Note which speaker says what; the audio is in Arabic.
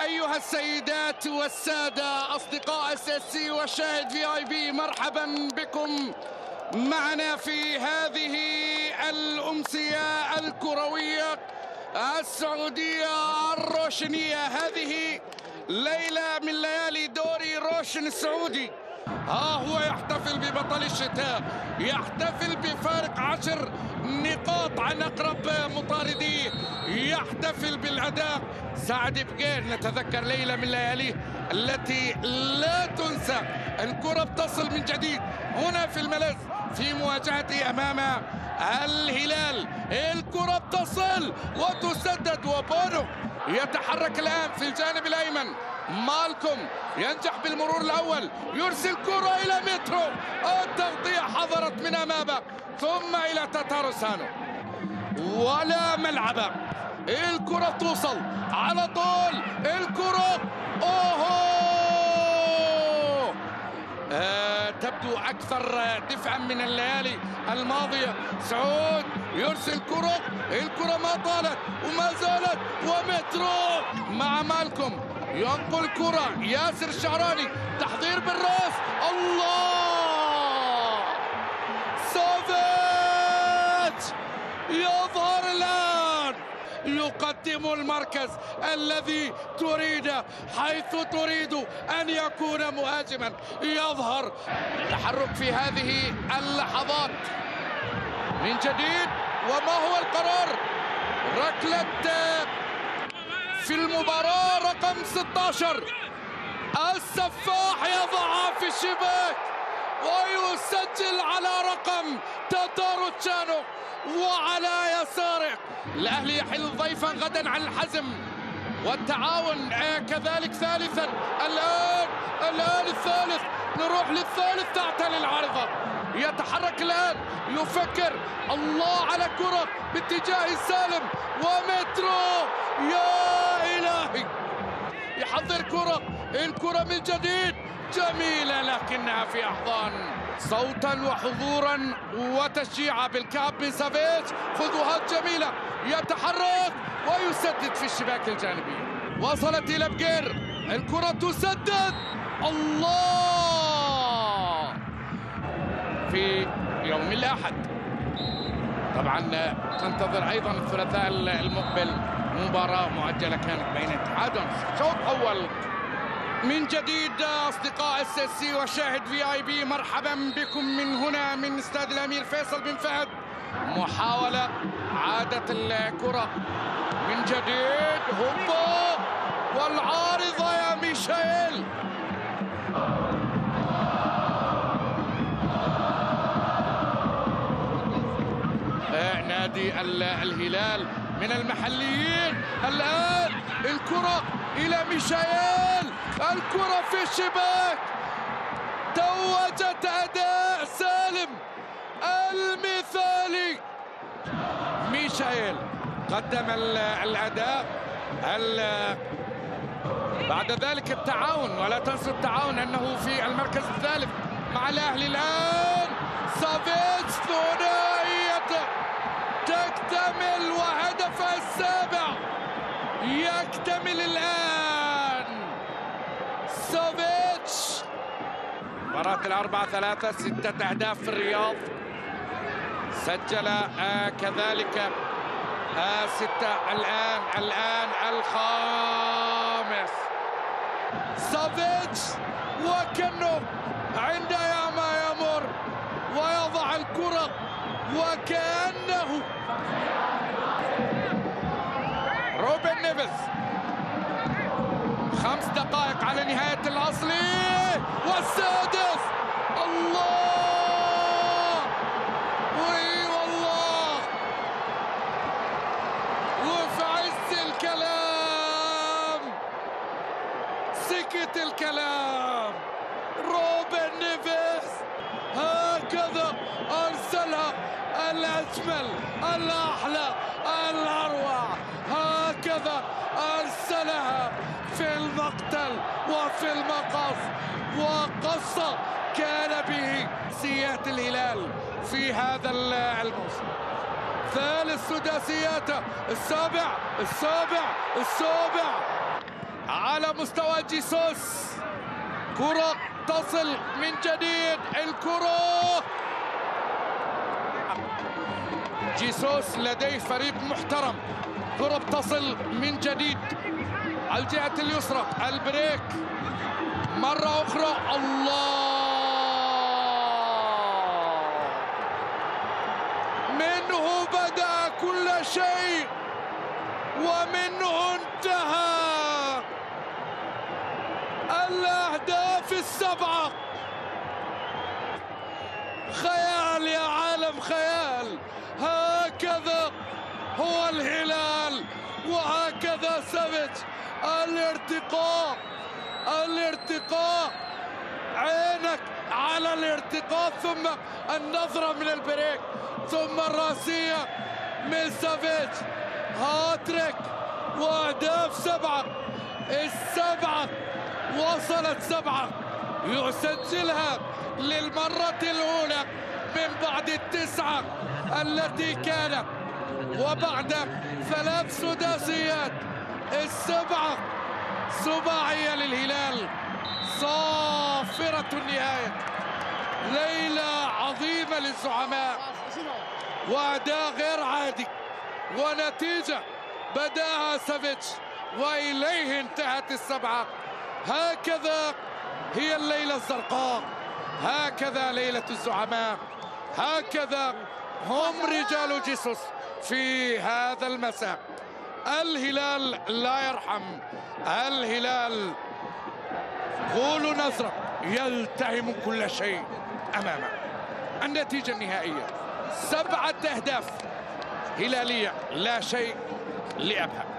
Speaker 1: أيها السيدات والسادة أصدقاء SSC وشاهد VIP، مرحبا بكم معنا في هذه الأمسية الكروية السعودية الروشنية. هذه ليلة من ليالي دوري روشن السعودي. هو يحتفل ببطل الشتاء، يحتفل بفارق 10 نقاط عن أقرب مطارديه، يحتفل بالأداء. سعد بقير نتذكر ليلة من لياليه التي لا تنسى. الكرة بتصل من جديد هنا في الملز في مواجهته أمام الهلال. الكرة بتصل وتسدد، وبونو يتحرك الآن في الجانب الأيمن. مالكم ينجح بالمرور الأول، يرسل كرة إلى مترو، التغطية حضرت من أمامه ثم إلى تاتارو سانو ولا ملعبة. الكرة توصل على طول، الكرة تبدو أكثر دفعا من الليالي الماضية. سعود يرسل كرة، الكرة ما طالت وما زالت، ومترو مع مالكم ينقل كرة. ياسر الشعراني تحضير بالراس، الله سوفيتش يظهر الآن، يقدم المركز الذي تريده حيث تريد أن يكون مهاجما. يظهر تحرك في هذه اللحظات من جديد. وما هو القرار؟ ركلة في المباراة رقم 16. السفاح يضعها في الشباك ويسجل على رقم تاتارو تشانو وعلى يساره. الأهلي يحل ضيفا غدا على الحزم والتعاون كذلك ثالثا. الآن الثالث، نروح للثالث. تعتلي العارضة، يتحرك الآن، يفكر، الله على كرة باتجاه السالم، ومترو يا إلهي يحضر كرة. الكرة من جديد جميلة لكنها في أحضان. صوتا وحضورا وتشجيعا بالكعب من سافيتش. خطوات جميلة، يتحرك ويسدد في الشباك الجانبية. وصلت إلى بقير، الكرة تسدد، الله في يوم الأحد. طبعا تنتظر أيضا الثلاثاء المقبل مباراة مؤجلة كانت بين اتحاد شوط أول. من جديد أصدقاء SSC وشاهد VIP، مرحبا بكم من هنا من استاد الأمير فيصل بن فهد. محاولة عادة الكرة من جديد، هوبا والعارضة يا ميشيل. نادي الهلال من المحليين. الآن الكرة إلى ميشيل، الكرة في الشباك. توجت أداء سالم المثالي. ميشيل قدم الأداء بعد ذلك التعاون، ولا تنسوا التعاون أنه في المركز الثالث مع الأهلي. الآن سافيتش ثنائية تكتمل وهدفها السابع يكتمل الآن. سافيتش مباراة 4-3، 6 أهداف في الرياض، سجل كذلك 6. الآن الخامس. سافيتش وكأنه عند ما يمر ويضع الكرة وكأنه روبن نيفيز. 5 دقائق على نهاية الأصلي، والسادس، الله وي والله. وفي عز الكلام سكت الكلام. روبن نيفيز هكذا أرسلها الأجمل، الأحلى، الأروع. هكذا أرسلها في المقتل وفي المقص، وقص كان به سيات الهلال في هذا الموسم. ثالث سداسياته، السابع. على مستوى جيسوس. كرة تصل من جديد، الكرة جيسوس لديه فريق محترم. كرة تصل من جديد على الجهة اليسرى، البريك مرة أخرى. الله، منه بدأ كل شيء ومنه انتهى. الأهداف السبعة خيال يا عالم، خيال. هكذا هو الهلال وهكذا سافيتش. الارتقاء، الارتقاء، عينك على الارتقاء، ثم النظرة من البريك، ثم الراسية من سافيتش. هاتريك واهداف سبعة، السبعة وصلت سبعة، يسجلها للمرة الأولى من بعد التسعة التي كانت، وبعد 3 سداسيات السبعة سباعية للهلال. صافرة النهاية، ليلة عظيمة للزعماء، وأداء غير عادي، ونتيجة بداها سافيتش وإليه انتهت السبعة. هكذا هي الليلة الزرقاء، هكذا ليلة الزعماء، هكذا هم رجال جيسوس في هذا المساء. الهلال لا يرحم، الهلال غول نزرق يلتهم كل شيء أمامه. النتيجة النهائية 7 أهداف هلالية، لا شيء لأبها.